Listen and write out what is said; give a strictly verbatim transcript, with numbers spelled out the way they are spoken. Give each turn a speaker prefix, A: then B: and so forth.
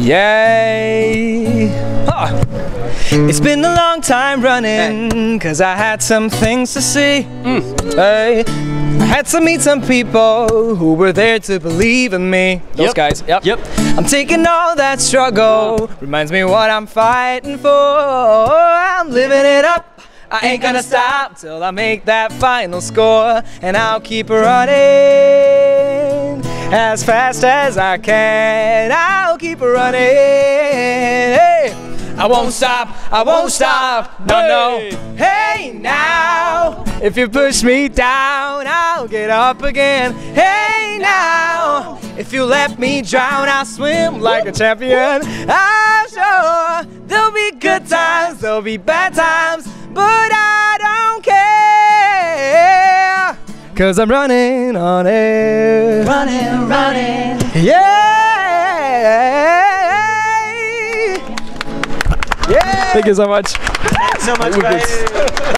A: Yay! Huh. It's been a long time running, cause I had some things to see. Mm. Hey, I had to meet some people who were there to believe in me. Those
B: yep.
A: guys, yep.
B: Yep.
A: I'm taking all that struggle, reminds me what I'm fighting for. I'm living it up, I ain't gonna stop till I make that final score. And I'll keep running as fast as I can. I'll keep running. Hey, I won't stop, I won't stop, no, no. Hey now, if you push me down, I'll get up again. Hey now, if you let me drown, I'll swim like a champion. I'm sure there'll be good times, there'll be bad times, but I don't care, cause I'm running on air.
C: Running, running.
A: Yeah. Yeah. Thank you so much.
B: Thanks so much, guys.